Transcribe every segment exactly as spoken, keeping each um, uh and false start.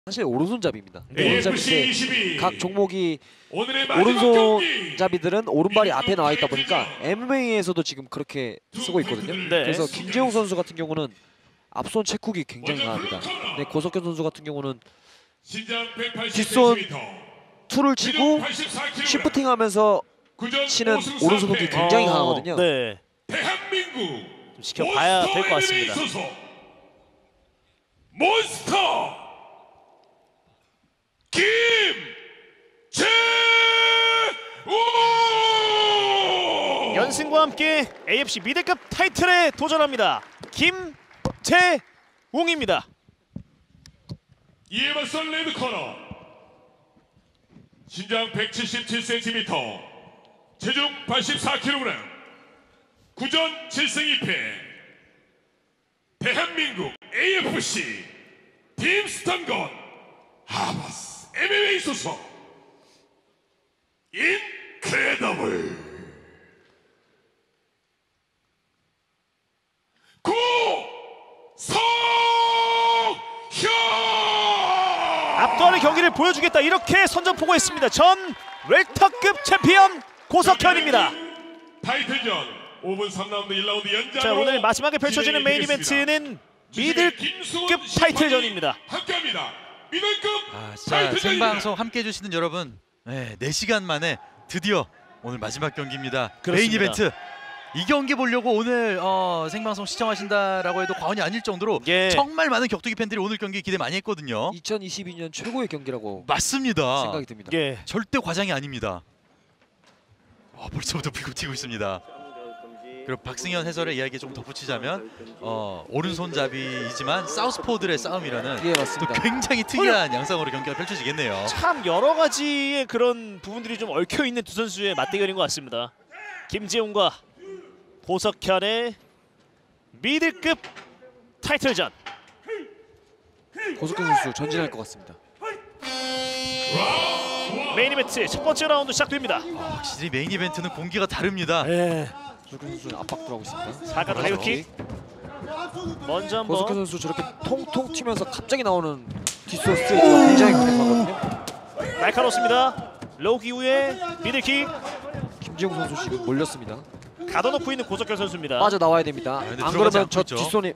사실 오른손잡이입니다. 네. 오른손잡이인데 각 종목이 오른손잡이들은 오른발이 앞에 나와 있다 보니까 엠엠에이에서도 지금 그렇게 쓰고 있거든요. 네. 그래서 김재용 선수 같은 경우는 앞손 체쿡이 굉장히 강합니다. 근데 고석현 선수 같은 경우는 뒷손 투를 치고 쉬프팅하면서 치는 오른손 훅이 굉장히 어, 강하거든요. 네. 좀 지켜봐야 될 것 같습니다. 몬스터 김재웅! 연승과 함께 에이에프씨 미드급 타이틀에 도전합니다. 김재웅입니다. 이에 맞선 레드 코너 신장 백칠십칠 센티미터 체중 팔십사 킬로그램 구전 칠승 이패 대한민국 에이에프씨 팀스턴건 하바스 엠엠에이 소속 인크레더블 고석현! 압도하는 경기를 보여주겠다 이렇게 선전포고했습니다. 전 웰터급 챔피언 고석현입니다. 타이틀전 오 분 삼 라운드 일 라운드 연장으로 자, 오늘 마지막에 펼쳐지는 메인 이벤트는 미들급 타이틀전입니다. 함께합니다. 미들급 아, 자, 생방송 함께 해주시는 여러분, 네, 네 시간 만에 드디어 오늘 마지막 경기입니다. 그렇습니다. 메인 이벤트. 이 경기 보려고 오늘 어, 생방송 시청하신다라고 해도 과언이 아닐 정도로 예. 정말 많은 격투기 팬들이 오늘 경기 기대 많이 했거든요. 이천이십이 년 최고의 경기라고 맞습니다. 생각이 듭니다. 예. 절대 과장이 아닙니다. 어, 벌써부터 불꽃 튀고 있습니다. 그리고 박승현 해설의 이야기에 좀 덧붙이자면 어, 오른손잡이이지만 사우스포들의 싸움이라는 예, 또 맞습니다. 굉장히 특이한 양상으로 경기가 펼쳐지겠네요. 참 여러 가지의 그런 부분들이 좀 얽혀 있는 두 선수의 맞대결인 것 같습니다. 김재웅과 고석현의 미들급 타이틀전. 고석현 선수 전진할 것 같습니다. 메인 이벤트 첫 번째 라운드 시작됩니다. 아, 확실히 메인 이벤트는 공기가 다릅니다. 네. 고석현 선수는 압박 들어가고 있습니다. 사각 레이킥. 먼저 한번 고석현 선수 저렇게 통통 튀면서 갑자기 나오는 뒷손 스트레이트가 굉장히 강력하거든요. 날카롭습니다. 로우 이후에 미들킥. 김재용 선수 지금 몰렸습니다. 가둬놓고 있는 고석현 선수입니다. 빠져나와야 됩니다. 근데 안 들어가지 그러면 않고 저 있죠. 뒷손이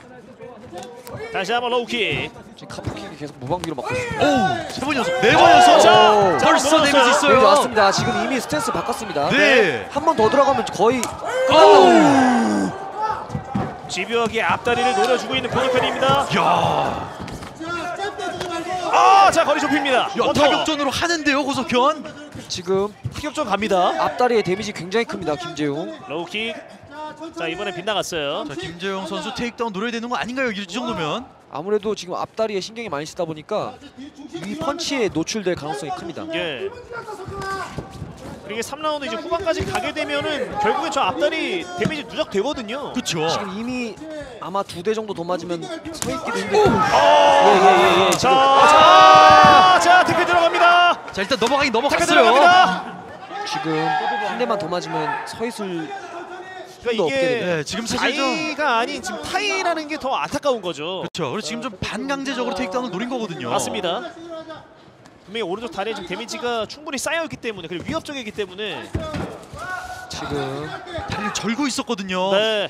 다시 한번 로우킥. 지금 카프킥이 계속 무방비로 맞고 있습니다. 오! 세 번 연속, 네 번 연속! 자, 자, 벌써 물어줬어요. 데미지 있어요! 네, 맞습니다. 지금 이미 스탠스 바꿨습니다. 네! 한 번 더 들어가면 거의 끝난다고. 집요하게 앞다리를 노려주고 있는 고석현입니다. 야, 아, 자 거리 좁힙니다. 야, 원터. 타격전으로 하는데요, 고석현? 지금 타격전 갑니다. 앞다리의 데미지 굉장히 큽니다. 김재용. 로우킥. 자, 이번에 빗나갔어요. 자, 김재용 선수 테이크다운 노려야 되는 거 아닌가요, 이 정도면? 아무래도 지금 앞다리에 신경이 많이 쓰다 보니까 이 펀치에 노출될 가능성이 큽니다. 예. 그리고 삼 라운드 이제 후반까지 가게 되면은 결국에 저 앞다리 데미지 누적되거든요. 그쵸. 지금 이미 아마 두 대 정도 더 맞으면 서 있기도 힘들고. 예예예 예, 예, 지금 자, 자, 태클 들어갑니다. 자, 일단 넘어가긴 태클 넘어갔어요. 들어갑니다. 지금 한 대만 더 맞으면 서 있을 그러니까 없게 이게 되네요. 네, 지금 사실 좀 자이가 아닌 지금 타이라는 게 더 안타까운 거죠. 그렇죠. 그리고 지금 좀 반강제적으로 테이크다운을 노린 거거든요. 맞습니다. 분명히 오른쪽 다리에 지금 데미지가 충분히 쌓여있기 때문에 그리고 위협적이기 때문에 지금 다리를 절고 있었거든요. 네.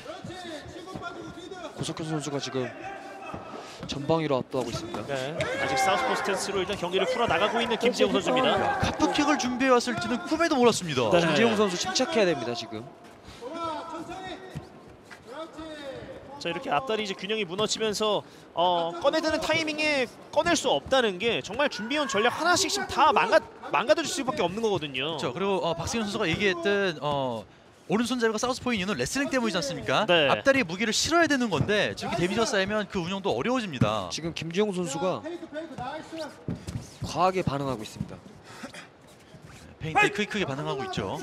고석현 선수가 지금 전방위로 압도하고 있습니다. 네. 아직 사우스포 스탠스로 일단 경기를 풀어나가고 있는 김재웅 선수입니다. 카프킥을 준비해 왔을지는 꿈에도 몰랐습니다. 네. 김재용 선수 침착해야 됩니다. 지금. 자, 이렇게 앞다리 이제 균형이 무너지면서 어, 꺼내드는 타이밍에 꺼낼 수 없다는 게 정말 준비해온 전략 하나씩 지금 다 망가, 망가질 수밖에 없는 거거든요. 그렇죠. 그리고 어, 박승현 선수가 얘기했던 어, 오른손잡이가 사우스포인 이유는 레슬링 때문이지 않습니까? 네. 앞다리에 무기를 실어야 되는 건데 저렇게 데미지가 쌓이면 그 운영도 어려워집니다. 지금 김재용 선수가 과하게 반응하고 있습니다. 페인트에 크게 크게 반응하고 있죠.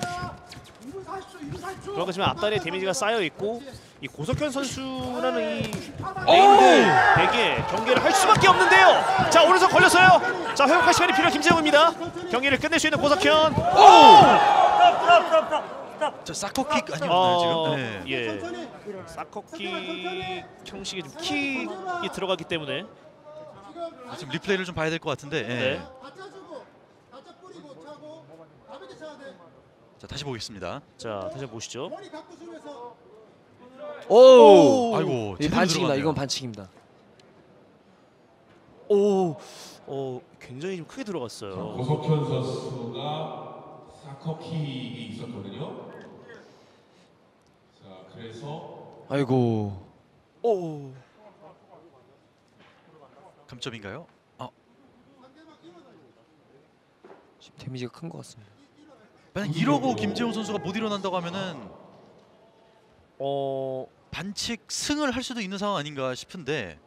그러니까 지금 앞다리에 데미지가 쌓여 있고 이 고석현 선수라는 이 메인들에게 경기를 할 수밖에 없는데요. 자, 오른손 걸렸어요. 자, 회복할 시간이 필요한 김재웅입니다. 경기를 끝낼 수 있는 고석현. 자, 사커킥 아니었나요 어, 지금? 네. 예. 사커킥 형식의 좀 킥이 들어가기 때문에 지금 리플레이를 좀 봐야 될 것 같은데. 예. 네. 자 다시 보겠습니다. 자 다시 한번 보시죠. 오! 아이고 이 제대로 반칙입니다. 들어갔네요. 이건 반칙입니다. 오, 어 굉장히 좀 크게 들어갔어요. 고석현 선수가 사커킥이 있었거든요. 자, 그래서 아이고. 오, 감점인가요? 어, 지금 데미지가 큰 것 같습니다. 만약 이러고 김재웅 선수가 못 일어난다고 하면은 어, 반칙 승을 할 수도 있는 상황 아닌가 싶은데.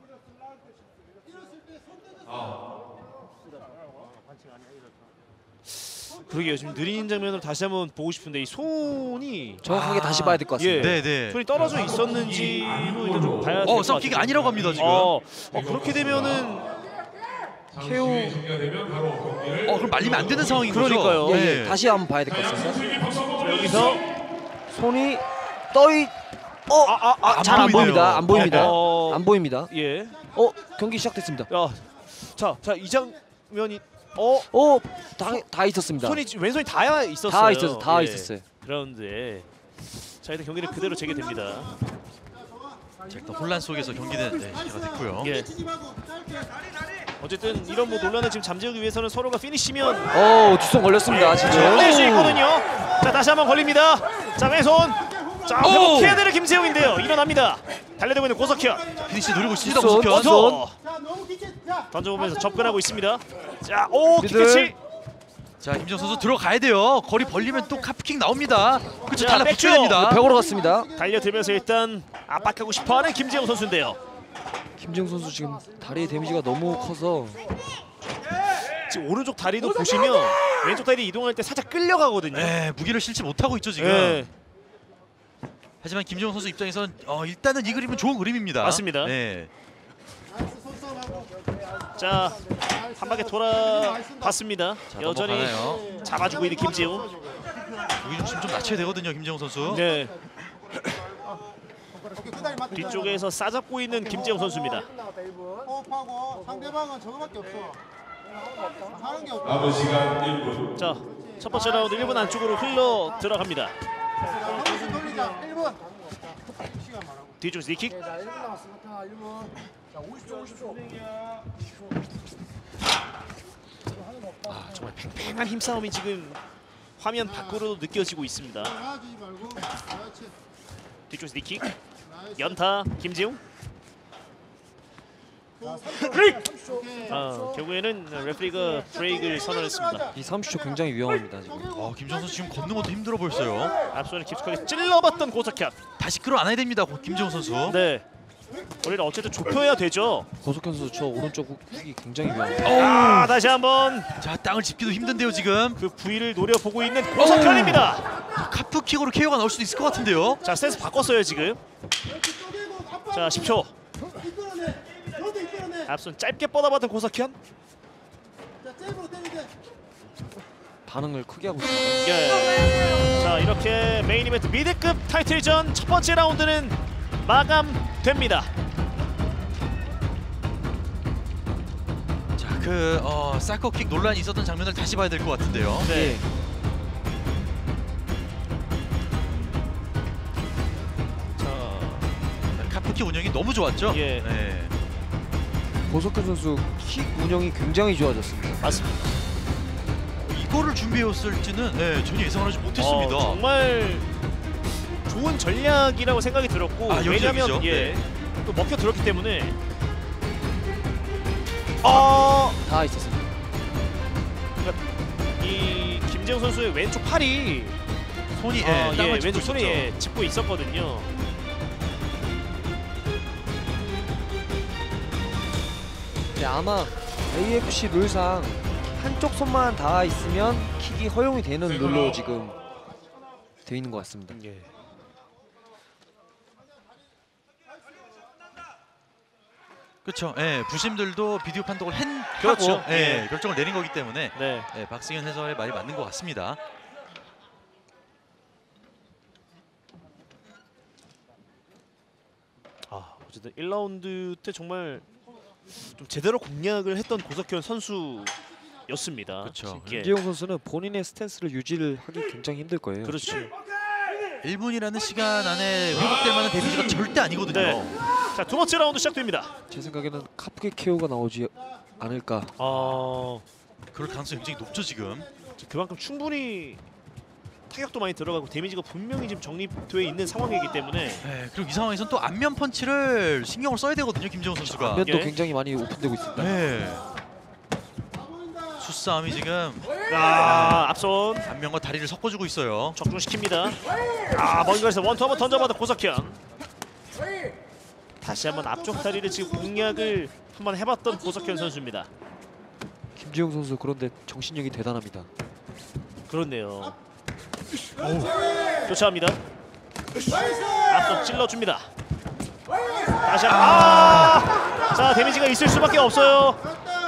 그러게요. 지금 느린 장면으로 다시 한번 보고 싶은데 이 손이 정확하게 아, 다시 봐야 될 것 같습니다. 예. 네네. 손이 떨어져 있었는지로 일단 좀 봐야 될 것 어 같아요. 썸킥이 아니라고 합니다 지금. 어, 어 그렇게 되면은 케오. 케오 정리가 되면 바로 경기를 어 그럼 말리면 안 되는 상황인 그러니까요. 거죠? 예, 네. 예. 다시 한번 봐야 될 것 같습니다. 자, 여기서 손이 떠이 어, 아, 아, 아, 잘 안 보이네요. 보입니다. 안 보입니다. 어, 안 보입니다. 예. 어, 경기 시작됐습니다. 야, 자, 자 이 장면이 어 어, 다, 다 있었습니다. 손이 왼손이 다 있었어요. 다 있었어, 다 예. 있었어요. 그라운드에 자 일단 경기는 그대로 재개됩니다. 자, 일단 혼란 속에서 경기는 네, 시작이 됐고요. 예. 어쨌든 이런 뭐 논란을 지금 잠재우기 위해서는 서로가 피니시면 어, 뒷손 걸렸습니다. 지금. 낼 수 있거든요. 자 다시 한번 걸립니다. 자 왼손. 자 오! 회복해야 되는 김재웅인데요. 일어납니다. 달려들고 있는 고석현. 피니시 노리고 있습니다. 뒷손, 고석현. 뒷손. 던져 던져보면서 접근하고 있습니다. 자 오 미들. 킥캐치. 자 김재웅 선수 들어가야 돼요. 거리 벌리면 또 카프킥 나옵니다. 그렇죠. 자, 달라 백주. 붙여야 됩니다. 벽으로 갔습니다. 달려들면서 일단 압박하고 싶어하는 김재웅 선수인데요. 김재웅 선수 지금 다리의 데미지가 너무 커서 지금 오른쪽 다리도 보시면 왼쪽 다리 이동할 때 살짝 끌려가거든요. 네, 무기를 실지 못하고 있죠 지금. 네. 하지만 김재웅 선수 입장에서는 어, 일단은 이 그림은 좋은 그림입니다. 맞습니다. 네. 자, 한 바퀴 돌아봤습니다. 자, 여전히 넘어가나요? 잡아주고 있는 김재웅. 무기 중심 좀 낮춰야 되거든요 김재웅 선수. 네. 뒤쪽에서 싸잡고 있는 김재웅 선수입니다. 호흡하고 상대방은 저거밖에 없어. 하는 게 없어. 남은 시간 일 분. 자, 첫 번째 라운드 일 분 안쪽으로 흘러 들어갑니다. 정신 돌리자. 일 분. 시간 말하고. 뒤쪽에서 니킥. 자, 일 분 남았습니다. 일 분. 자, 오십 초, 오십 초. 아, 정말 팽팽한 힘싸움이 지금 화면 밖으로도 느껴지고 있습니다. 나아지지 말고. 그렇지. 뒤쪽에서 니킥. 나이스. 연타 김재웅. 자, 삼십 초. 오케이. 아, 결국에는 레프리가 브레이크를 선언했습니다. 이 삼십 초 굉장히 위험합니다. 지금. 어, 김재웅 선수 지금 걷는 것도 힘들어 보였어요. 앞손을 깊숙하게 찔러봤던 고석현. 다시 끌어안아야 됩니다 고- 김재웅 선수. 네. 우리는 어쨌든 좁혀야 되죠. 고석현 선수 저 오른쪽 훅이 굉장히 위험합니다. 아, 다시 한번 자 땅을 짚기도 힘든데요 지금. 그 부위를 노려보고 있는 고석현입니다. 카프킥으로 케어가 나올 수도 있을 것 같은데요. 자, 스탠스 바꿨어요 지금. 자, 십 초. 이끌어내. 너도 이끌어내. 앞손 짧게 뻗어봤던 고석현. 자, 잽으로 때리게. 반응을 크게 하고 있습니다. 예. 자, 이렇게 메인 이벤트 미드급 타이틀전 첫 번째 라운드는 마감됩니다. 자, 그 어, 사커킥 논란이 있었던 장면을 다시 봐야 될 것 같은데요. 네. 예. 자, 카프킥 운영이 너무 좋았죠. 예. 네. 고석현 선수 킥 운영이 굉장히 좋아졌습니다. 맞습니다. 이거를 준비해왔을지는 네, 전혀 예상을 하지 못했습니다. 어, 정말 좋은 전략이라고 생각이 들었고 아, 왜냐면 여기저기죠. 예, 또 먹혀 들었기 때문에 어, 다 있었습니다. 이 김재웅 선수의 왼쪽 팔이 손이 어, 예, 예, 땅을 짚고 왼쪽 손이 있었죠. 예, 짚고 있었거든요. 네, 아마 에이에프씨 룰상 한쪽 손만 닿아 있으면 킥이 허용이 되는 룰로 지금 돼 있는 것 같습니다. 예. 그렇죠. 예, 부심들도 비디오 판독을 한 그렇죠. 하고 예, 예. 결정을 내린 거기 때문에 네. 예, 박승현 해설의 말이 맞는 것 같습니다. 아, 어쨌든 일 라운드 때 정말 좀 제대로 공략을 했던 고석현 선수였습니다. 그렇죠. 예. 김재용 선수는 본인의 스탠스를 유지를 하기 굉장히 힘들 거예요. 그렇죠. 일 분이라는 시간 안에 회복될 만한 데미지가 절대 아니거든요. 네. 자, 두 번째 라운드 시작됩니다. 제 생각에는 카프게 케어가 나오지 않을까. 어, 그럴 가능성이 굉장히 높죠 지금. 그만큼 충분히 타격도 많이 들어가고 데미지가 분명히 지금 정립되어 있는 상황이기 때문에 네, 그리고 이 상황에서는 또 안면 펀치를 신경을 써야 되거든요 김재훈 선수가. 면도 예. 굉장히 많이 오픈되고 있습니다. 네. 수싸움이 지금 아, 앞손 안면과 다리를 섞어주고 있어요. 적중시킵니다. 아, 먼 거리에서 원투 한번 던져봐도 고석현. 다시 한번 앞쪽 다리를 지금 공략을 한번 해봤던 고석현 선수입니다. 김재용 선수 그런데 정신력이 대단합니다. 그렇네요. 교차합니다. 앞쪽 찔러줍니다. 다시 한번 아! 자, 데미지가 있을 수밖에 없어요.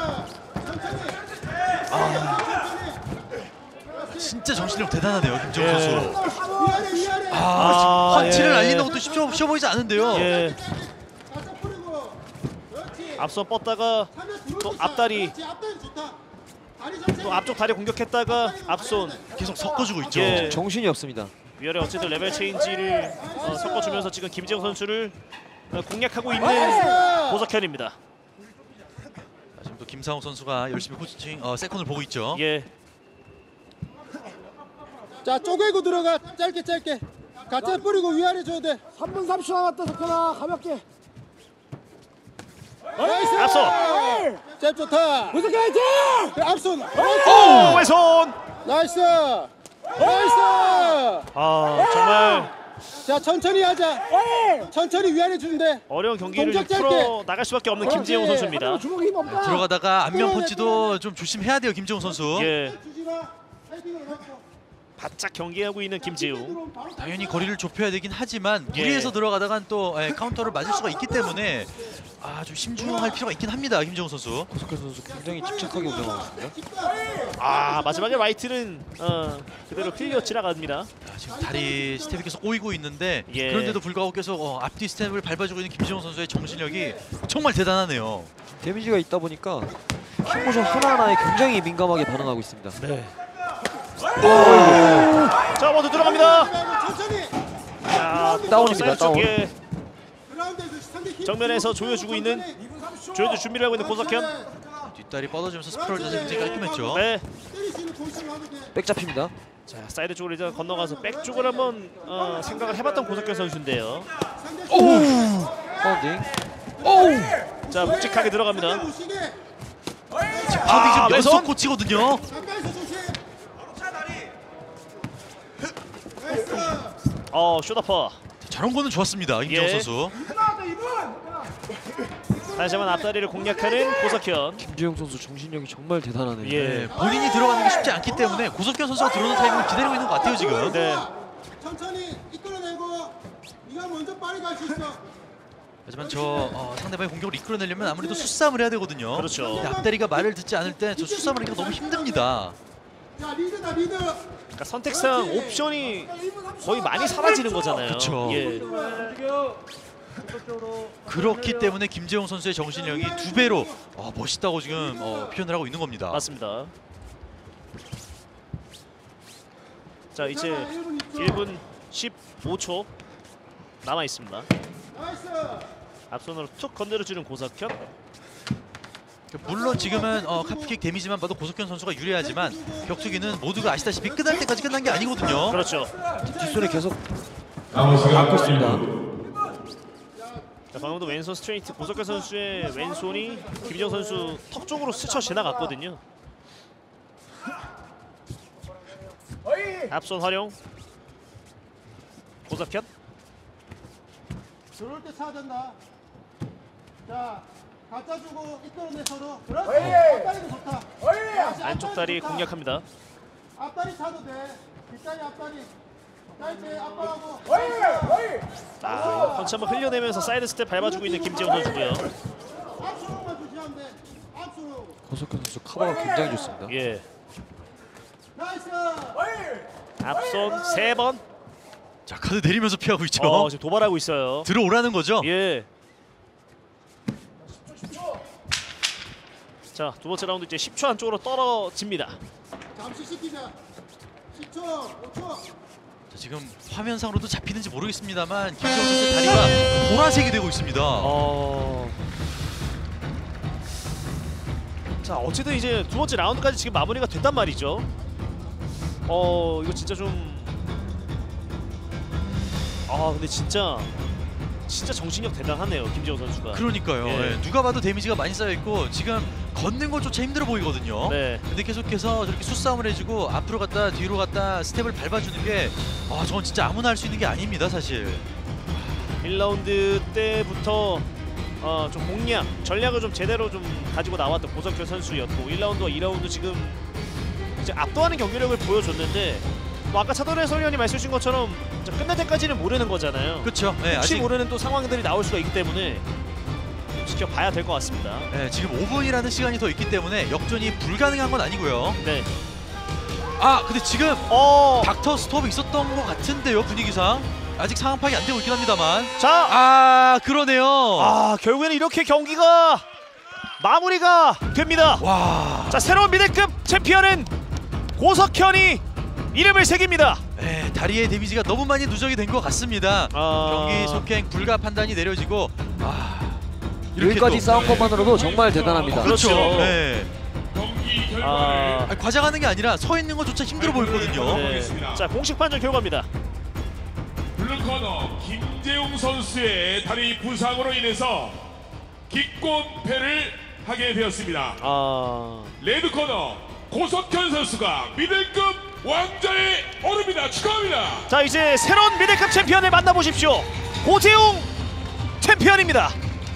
진짜 정신력 대단하네요 김재훈 예. 선수. 위아래 위아래. 아, 펀치를 예. 날리는 것도 쉽죠, 쉬워 보이지 않은데요. 예, 바짝 뿌리고. 그렇지. 앞서 뻗다가 하면 또 들어오고 앞다리 있어. 그렇지, 앞다리 좋다. 다리 좀 또 앞쪽 다리 공격했다가 앞손. 계속 섞어주고 있죠. 예. 정신이 없습니다. 위아래 어쨌든 레벨 체인지를 어, 섞어주면서 지금 김재영 선수를 어, 공략하고 있는 고석현입니다. 자, 지금 또 김상욱 선수가 열심히 코칭 어, 세컨을 보고 있죠. 예, 자, 쪼개고 들어가. 짧게 짧게. 가짜 뿌리고 위아래 줘야 돼. 삼 분 삼십 초 남았다. 석현아, 가볍게. 나이스. 앞손. 잽 좋다. 무슨 가야지? 앞손. 오, 왼손. 나이스. 나이스. 아, 정말 자, 천천히 하자. 천천히 위아래 주는데. 어려운 경기를 동작 짧게. 풀어 나갈 수밖에 없는 김재용 선수입니다. 주먹 힘 없다. 들어가다가 안면 펀치도 좀 조심해야 돼요 김재훈 선수. 예, 주지 마. 헤딩을 넣고. 바짝 경기하고 있는 김재용. 들어오면 바로 당연히 거리를 좁혀야 되긴 하지만 예. 무리해서 들어가다간 또 예, 카운터를 맞을 수가 있기 때문에 아, 좀 신중할 필요가 있긴 합니다 김재훈 선수. 고석현 선수 굉장히 침착하게 운영하고 있습니다. 아, 마지막에 라이트는 어, 그대로 클리어 지나갑니다. 자, 지금 다리 스텝이 계속 꼬이고 있는데 예. 그런데도 불구하고 계속 어, 앞뒤 스텝을 밟아주고 있는 김재훈 선수의 정신력이 정말 대단하네요. 데미지가 있다 보니까 킥모션 하나하나에 굉장히 민감하게 반응하고 있습니다. 네. 자, 먼저 들어갑니다. 천천히. 자, 다운입니다, 사이드 다운. 쪽에 그라운드에서 상대 힘 정면에서 주고 조여주고 있는 이 분 삼십 초. 조여줄 준비를 하고 있는 고석현. 뒷다리 뻗어주면서 스프롤 자세 굉장히 깔끔했죠. 네. 때릴 수 있는 포지션을 하면 돼. 백 잡힙니다. 자, 사이드 쪽으로 이제 건너가서 백 쪽을 한번 어, 생각을 해봤던 고석현 선수인데요. 파운딩. 자, 묵직하게 들어갑니다. 무시게. 파운딩 지금 아, 연속 왼손. 코치거든요. 가까이서 조심. 어, 쇼다퍼. 저런 거는 좋았습니다 김재훈 예. 선수. 다시 한번 앞다리를 공략하는 고석현. 김재용 선수 정신력이 정말 대단하네요. 예. 네, 본인이 들어가는 게 쉽지 않기 때문에 고석현 선수가 들어오는 타이밍을 기다리고 있는 것 같아요 지금. 네. 천천히 이끌어내고 네가 먼저 빨리 갈 수 있어. 하지만 저 어, 상대방의 공격을 이끌어내려면 아무래도 수싸움을 해야 되거든요. 그렇죠. 근데 앞다리가 말을 듣지 않을 때 저 수싸움을 하기가 너무 힘듭니다. 자, 리드다 리드. 그러니까 선택상 옵션이 거의 많이 사라지는 거잖아요. 그쵸. 예. 그렇기 때문에 김재용 선수의 정신력이 두 배로 어, 멋있다고 지금 어, 표현을 하고 있는 겁니다. 맞습니다. 자, 이제 일 분 십오 초 남아 있습니다. 나이스. 앞손으로 툭 건드려주는 고석현. 물론 지금은 어, 카프킥 데미지만 봐도 고석현 선수가 유리하지만 격투기는 모두가 아시다시피 끝날 때까지 끝난 게 아니거든요. 그렇죠. 뒷손에 계속 남은 갖고 시간 있습니다. 자, 방금도 왼손 스트레이트 고석현 선수의 왼손이 김정 선수 턱 쪽으로 스쳐 지나갔거든요. 앞손 활용. 고석현. 들어올 때 차야 된다. 자, 갖다 주고 이끌어내 서로. 그렇지. 앞다리도 좋다. 다시 안쪽 앞다리 다리 좋다. 공략합니다. 앞다리 차도 돼. 뒷다리 앞다리. 짧게 앞발하고. 아, 펀치 한번 흘려내면서 사이드 스텝 밟아주고 있는 김재훈 선수고요. 앞수로만 조심하면 돼. 앞수로. 고석현 선수 커버가 굉장히 좋습니다. 예. 나이스. 앞손 세 번. 자, 카드 내리면서 피하고 있죠. 어, 지금 도발하고 있어요. 들어오라는 거죠. 예. 자, 두 번째 라운드 이제 십 초 안쪽으로 떨어집니다. 잠시 시키자. 십 초, 오 초. 자, 지금 화면상으로도 잡히는지 모르겠습니다만 김재원 선수의 다리가 보라색이 되고 있습니다. 어... 자, 어쨌든 이제 두 번째 라운드까지 지금 마무리가 됐단 말이죠. 어, 이거 진짜 좀... 아, 근데 진짜 진짜 정신력 대단하네요, 김재원 선수가. 그러니까요. 예. 예, 누가 봐도 데미지가 많이 쌓여 있고 지금 걷는 것조차 힘들어 보이거든요. 네. 근데 계속해서 저렇게 수싸움을 해주고 앞으로 갔다 뒤로 갔다 스텝을 밟아주는 게 아, 저건 진짜 아무나 할 수 있는 게 아닙니다, 사실. 일 라운드 때부터 어, 좀 공략, 전략을 좀 제대로 좀 가지고 나왔던 고석현 선수였고 일 라운드와 이 라운드 지금 이제 압도하는 경기력을 보여줬는데 뭐 아까 차도래 해설위원이 말씀 주신 것처럼 끝날 때까지는 모르는 거잖아요. 그렇죠. 예, 혹시 아직 모르는 또 상황들이 나올 수가 있기 때문에 지켜봐야 될 것 같습니다. 예, 지금 오 분이라는 시간이 더 있기 때문에 역전이 불가능한 건 아니고요. 네. 아, 근데 지금 어. 닥터 스톱이 있었던 것 같은데요, 분위기상. 아직 상황 파악이 안 되고 있긴 합니다만. 자, 아, 그러네요. 아 결국에는 이렇게 경기가 마무리가 됩니다. 와. 자, 새로운 미들급 챔피언은 고석현이 이름을 새깁니다. 네, 다리의 데미지가 너무 많이 누적이 된 것 같습니다. 아... 경기 속행 불가 판단이 내려지고 아, 이렇게 여기까지 또- 싸운 것만으로도 정말 대단합니다. 그렇죠. 네. 경기 결과를 아... 아니, 과장하는 게 아니라 서 있는 것조차 힘들어 보였거든요. 네. 자, 공식 판정 결과입니다. 블루코너 김재웅 선수의 다리 부상으로 인해서 기권패를 하게 되었습니다. 아... 레드코너 고석현 선수가 미들급 왕좌에 오릅니다. 축하합니다. 자, 이제 새로운 미들급 챔피언을 만나보십시오. 고재웅 챔피언입니다.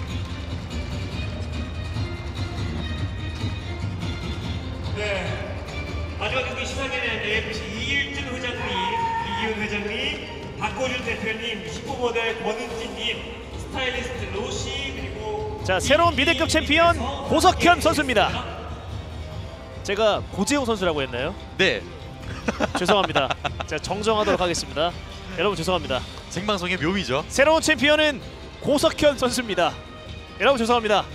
네, 마지막 경기 시상에는 에이에프씨 이일준 회장님, 이기훈 회장님, 박호준 대표님, 슈퍼모델 권은진님, 스타일리스트 로시, 그리고 자, 새로운 미들급 챔피언 고석현 선수입니다. 제가 고재웅 선수라고 했나요? 네. 죄송합니다. 제가 정정하도록 하겠습니다. 여러분 죄송합니다. 생방송의 묘미죠. 새로운 챔피언은 고석현 선수입니다. 여러분 죄송합니다.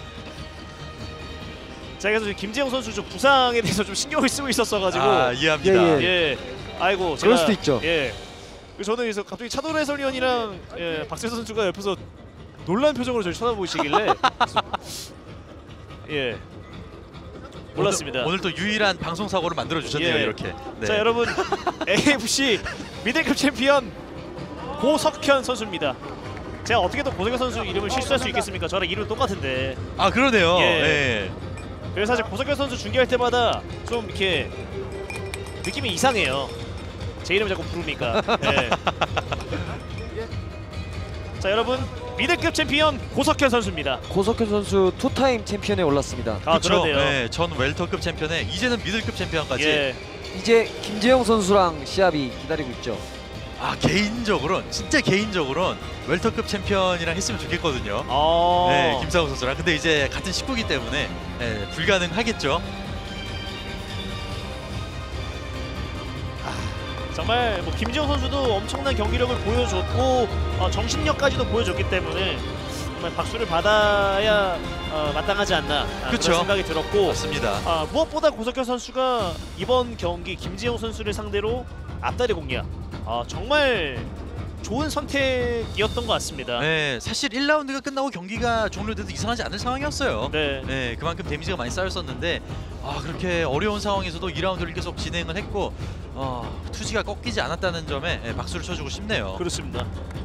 자, 그래서 김재웅 선수 좀 부상에 대해서 좀 신경을 쓰고 있었어가지고 아, 이해합니다. 예, 예, 아이고 제가 그럴 수도 있죠. 예, 그래서 저는 그래서 갑자기 차도래 해설위원이랑 예, 박세서 선수가 옆에서 놀란 표정으로 저를 쳐다보시길래 예, 몰랐습니다. 오늘, 오늘 또 유일한 방송 사고를 만들어 주셨네요, 예. 이렇게. 네. 자, 여러분 에이에프씨 미들급 챔피언 고석현 선수입니다. 제가 어떻게 또 고석현 선수 이름을 실수할 수 있겠습니까? 저랑 이름 똑같은데. 아, 그러네요. 예. 예. 그래서 사실 고석현 선수 중계할 때마다 좀 이렇게 느낌이 이상해요. 제 이름을 자꾸 부르니까. 네. 자, 여러분 미들급 챔피언 고석현 선수입니다. 고석현 선수 투타임 챔피언에 올랐습니다. 아, 그렇죠. 그러네요. 네, 전 웰터급 챔피언에 이제는 미들급 챔피언까지. 예. 이제 김재영 선수랑 시합이 기다리고 있죠. 아, 개인적으로는 진짜 개인적으로는 웰터급 챔피언이랑 했으면 좋겠거든요. 어. 네, 김상우 선수랑. 근데 이제 같은 식구기 때문에 네, 불가능하겠죠. 정말 뭐 김지영 선수도 엄청난 경기력을 보여줬고 어, 정신력까지도 보여줬기 때문에 정말 박수를 받아야 어, 마땅하지 않나 아, 그쵸. 그런 생각이 들었고 맞습니다. 아, 무엇보다 고석현 선수가 이번 경기 김지영 선수를 상대로 앞다리 공략 아, 정말 좋은 선택이었던 것 같습니다. 네, 사실 일 라운드가 끝나고 경기가 종료돼도 이상하지 않은 상황이었어요. 네. 네, 그만큼 데미지가 많이 쌓였었는데 아, 그렇게 어려운 상황에서도 이 라운드를 계속 진행을 했고 어, 투지가 꺾이지 않았다는 점에 네, 박수를 쳐주고 싶네요. 그렇습니다.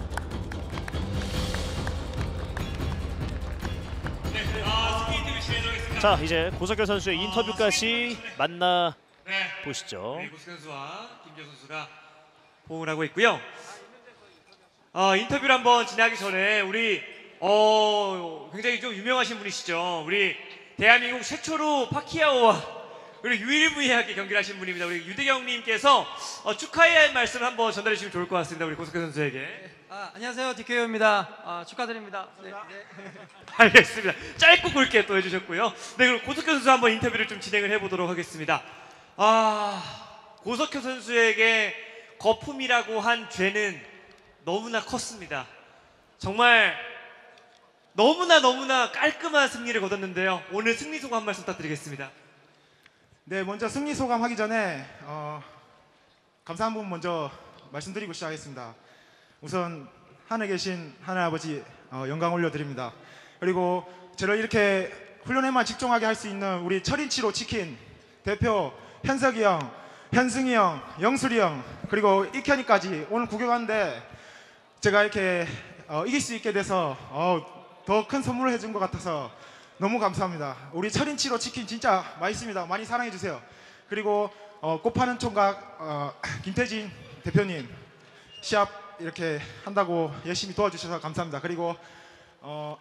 자, 이제 고석현 선수의 인터뷰까지 만나 네, 보시죠. 우리 고석현 선수와 김재웅 선수가 호응을 하고 있고요. 어, 인터뷰를 한번 진행하기 전에 우리 어, 굉장히 좀 유명하신 분이시죠. 우리 대한민국 최초로 파키아오와 그리고 유일무이하게 경기를 하신 분입니다. 우리 유대경님께서 어, 축하의 할 말씀을 한번 전달해 주시면 좋을 것 같습니다. 우리 고석현 선수에게. 아, 안녕하세요, 디케이오입니다. 아, 축하드립니다. 네, 네. 알겠습니다. 짧고 굵게 또 해주셨고요. 네, 그럼 고석현 선수 한번 인터뷰를 좀 진행을 해보도록 하겠습니다. 아, 고석현 선수에게 거품이라고 한 죄는 너무나 컸습니다. 정말 너무나 너무나 깔끔한 승리를 거뒀는데요. 오늘 승리 소감 한 말씀 부탁드리겠습니다. 네, 먼저 승리 소감 하기 전에 어, 감사한 부분 먼저 말씀드리고 시작하겠습니다. 우선 하늘에 계신 하늘 아버지 어, 영광 올려드립니다. 그리고 저를 이렇게 훈련에만 집중하게 할 수 있는 우리 철인치로 치킨 대표 현석이 형, 현승이 형, 영술이 형, 그리고 익현이까지 오늘 구경하는데 제가 이렇게 어, 이길 수 있게 돼서 어, 더 큰 선물을 해준 것 같아서 너무 감사합니다. 우리 철인치로 치킨 진짜 맛있습니다. 많이 사랑해 주세요. 그리고 어, 꽃파는 총각 어, 김태진 대표님 시합 이렇게 한다고 열심히 도와주셔서 감사합니다. 그리고 어,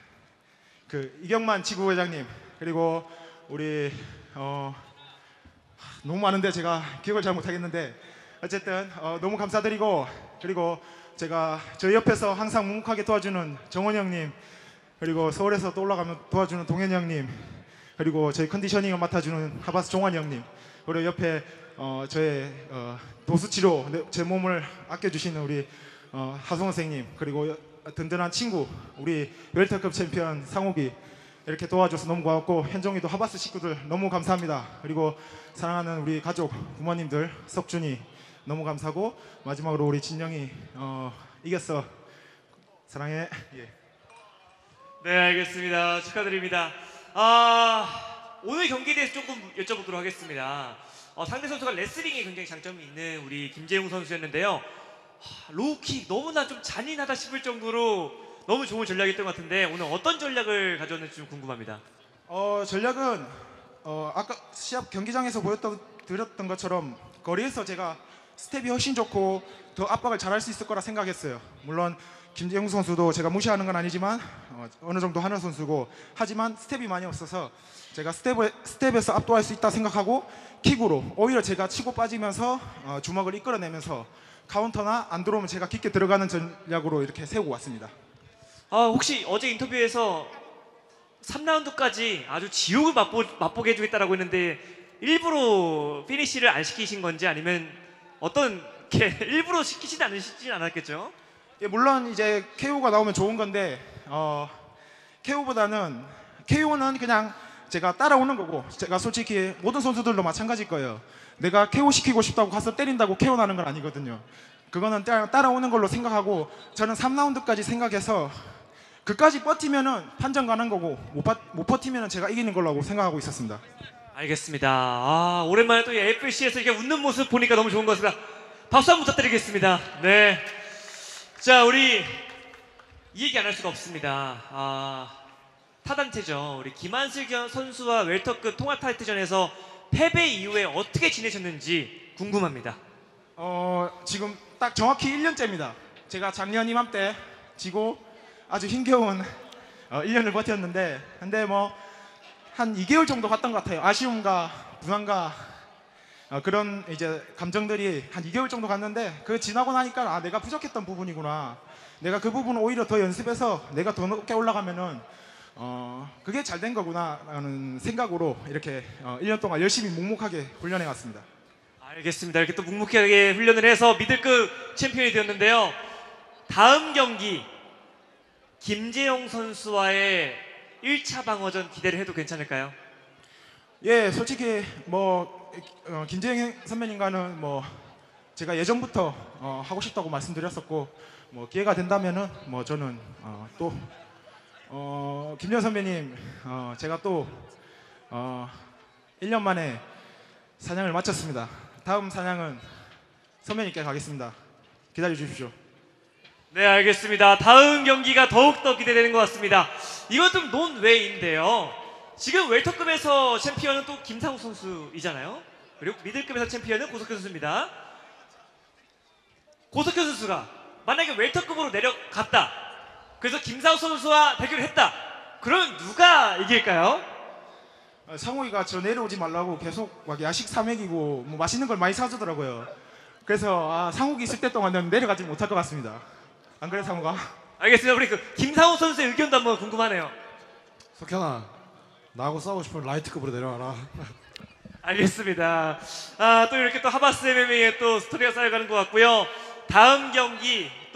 그 이경만 지구회장님, 그리고 우리 어, 너무 많은데 제가 기억을 잘 못하겠는데 어쨌든 어, 너무 감사드리고, 그리고 제가 저희 옆에서 항상 묵묵하게 도와주는 정원 형님, 그리고 서울에서 또 올라가면 도와주는 동현 형님, 그리고 저희 컨디셔닝을 맡아주는 하바스 종환 형님, 그리고 옆에 어, 저의 어, 도수치료 제 몸을 아껴주시는 우리 어, 하성원 선생님, 그리고 든든한 친구 우리 웰터급 챔피언 상욱이 이렇게 도와줘서 너무 고맙고, 현종이도 하바스 식구들 너무 감사합니다. 그리고 사랑하는 우리 가족 부모님들 석준이 너무 감사하고, 마지막으로 우리 진영이 어, 이겼어 사랑해. 예. 네, 알겠습니다. 축하드립니다. 아, 오늘 경기에 대해서 조금 여쭤보도록 하겠습니다. 어, 상대 선수가 레슬링에 굉장히 장점이 있는 우리 김재웅 선수였는데요. 하, 로우킥 너무나 좀 잔인하다 싶을 정도로 너무 좋은 전략이었던 것 같은데 오늘 어떤 전략을 가져왔는지 좀 궁금합니다. 어, 전략은 어, 아까 시합 경기장에서 보였던 드렸던 것처럼 거리에서 제가 스텝이 훨씬 좋고 더 압박을 잘할 수 있을 거라 생각했어요. 물론 김재웅 선수도 제가 무시하는 건 아니지만 어, 어느 정도 하는 선수고, 하지만 스텝이 많이 없어서 제가 스텝에, 스텝에서 압도할 수 있다 생각하고 킥으로 오히려 제가 치고 빠지면서 어, 주먹을 이끌어내면서 카운터나 안 들어오면 제가 깊게 들어가는 전략으로 이렇게 세우고 왔습니다. 아, 혹시 어제 인터뷰에서 삼 라운드까지 아주 지옥을 맛보, 맛보게 해주겠다라고 했는데 일부러 피니시를 안 시키신 건지, 아니면 어떤 게 일부러 시키진 않으시진 않았겠죠? 예, 물론 이제 케이오가 나오면 좋은 건데 어, 케이오보다는 케이오는 그냥 제가 따라오는 거고, 제가 솔직히 모든 선수들도 마찬가지일 거예요. 내가 케이오 시키고 싶다고 가서 때린다고 케이오 나는 건 아니거든요. 그거는 따라, 따라오는 걸로 생각하고, 저는 삼 라운드까지 생각해서 그까지 버티면은 판정 가는 거고 못, 버, 못 버티면은 제가 이기는 걸로 생각하고 있었습니다. 알겠습니다. 아, 오랜만에 또 에프씨에서 이렇게 웃는 모습 보니까 너무 좋은 것 같습니다. 박수 한번 부탁드리겠습니다. 네. 자, 우리 이 얘기 안 할 수가 없습니다. 아, 타단체죠. 우리 김한슬 선수와 웰터급 통합 타이틀전에서 패배 이후에 어떻게 지내셨는지 궁금합니다. 어, 지금 딱 정확히 일 년째입니다. 제가 작년 이맘때 지고 아주 힘겨운 어, 일 년을 버텼는데, 근데 뭐 한 이 개월 정도 갔던 것 같아요. 아쉬움과 불안과 어, 그런 이제 감정들이 한 이 개월 정도 갔는데, 그 지나고 나니까 아, 내가 부족했던 부분이구나. 내가 그 부분을 오히려 더 연습해서 내가 더 높게 올라가면은 어, 그게 잘 된 거구나 라는 생각으로 이렇게 어, 일 년 동안 열심히 묵묵하게 훈련해 왔습니다. 알겠습니다. 이렇게 또 묵묵하게 훈련을 해서 미들급 챔피언이 되었는데요. 다음 경기 김재용 선수와의 일 차 방어전 기대를 해도 괜찮을까요? 예, 솔직히 뭐 어, 김재영 선배님과는 뭐 제가 예전부터 어, 하고 싶다고 말씀드렸었고, 뭐 기회가 된다면은 뭐 저는 어, 또 어, 김재영 선배님 어, 제가 또 어, 일 년 만에 사냥을 마쳤습니다. 다음 사냥은 선배님께 가겠습니다. 기다려 주십시오. 네, 알겠습니다. 다음 경기가 더욱더 기대되는 것 같습니다. 이건 좀 논외인데요. 지금 웰터급에서 챔피언은 또 김상욱 선수이잖아요. 그리고 미들급에서 챔피언은 고석현 선수입니다. 고석현 선수가 만약에 웰터급으로 내려갔다, 그래서 김상욱 선수와 대결을 했다, 그러면 누가 이길까요? 어, 상욱이가 저 내려오지 말라고 계속 막 야식 사 먹이고 뭐 맛있는 걸 많이 사주더라고요. 그래서 아, 상욱이 있을 때 동안은 내려가지 못할 것 같습니다. 안 그래, 상욱아? 알겠습니다. 우리 그 김상욱 선수의 의견도 한번 궁금하네요. 석현아, 나하고 싸우고 싶으면 라이트급으로 내려와라. 알겠습니다. 아, 또 이렇게 또 하바스 엠엠에이의 또 스토리가 쌓여가는 것 같고요. 다음 경기 또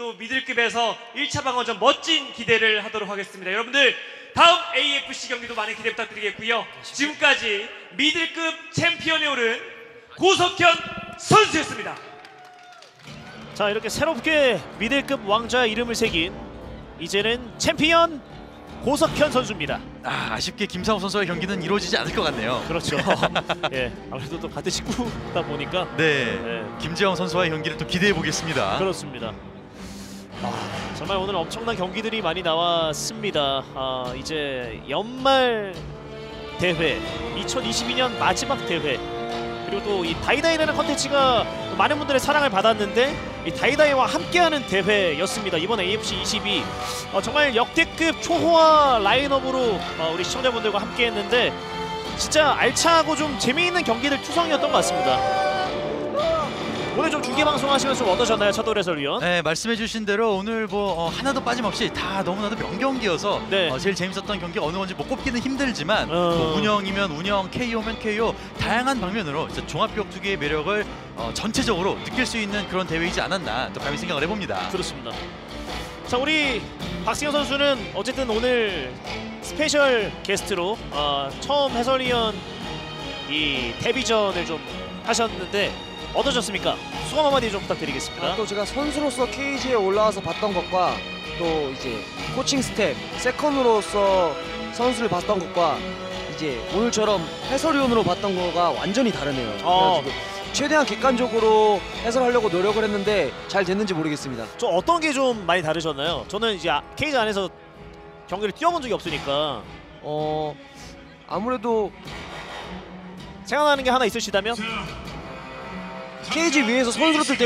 또 미들급에서 일 차 방어전 멋진 기대를 하도록 하겠습니다. 여러분들 다음 에이에프씨 경기도 많은 기대 부탁드리겠고요. 지금까지 미들급 챔피언에 오른 고석현 선수였습니다. 자, 이렇게 새롭게 미들급 왕좌의 이름을 새긴 이제는 챔피언 고석현 선수입니다. 아, 아쉽게 김상우 선수와의 경기는 이루어지지 않을 것 같네요. 그렇죠. 예, 아무래도 또 같은 식구다 보니까. 네, 네. 김재영 선수와의 경기를 또 기대해 보겠습니다. 그렇습니다. 아, 정말 오늘 엄청난 경기들이 많이 나왔습니다. 아, 이제 연말 대회, 이천이십이 년 마지막 대회, 그리고 또 이 다이다이라는 컨텐츠가 많은 분들의 사랑을 받았는데 이 다이다이와 함께하는 대회였습니다. 이번 에이에프씨 이십이 어, 정말 역대급 초호화 라인업으로 어, 우리 시청자분들과 함께했는데 진짜 알차고 좀 재미있는 경기들 투성이었던 것 같습니다. 오늘 좀 중계 방송하시면서 좀 어떠셨나요, 차도울 해설위원? 네, 말씀해주신 대로 오늘 뭐 어, 하나도 빠짐없이 다 너무나도 명경기여서 네. 어, 제일 재밌었던 경기 어느 건지 못 꼽기는 힘들지만 어. 뭐 운영이면 운영, 케이오면 케이오 다양한 방면으로 진짜 종합격투기의 매력을 어, 전체적으로 느낄 수 있는 그런 대회이지 않았나 또 감히 생각을 해봅니다. 그렇습니다. 자, 우리 박승현 선수는 어쨌든 오늘 스페셜 게스트로 어, 처음 해설위원 이 데뷔전을 좀 하셨는데 어떠셨습니까? 소감 한마디 좀 부탁드리겠습니다. 아, 또 제가 선수로서 케이지에 올라와서 봤던 것과 또 이제 코칭 스텝, 세컨으로서 선수를 봤던 것과 이제 오늘처럼 해설위원으로 봤던 거가 완전히 다르네요. 어. 그래가지고 최대한 객관적으로 해설하려고 노력을 했는데 잘 됐는지 모르겠습니다. 좀 어떤 게 좀 많이 다르셨나요? 저는 이제 아- 케이지 안에서 경기를 뛰어본 적이 없으니까 어 아무래도 생각나는 게 하나 있으시다면? 케이지 위에서 선수로 뛸 때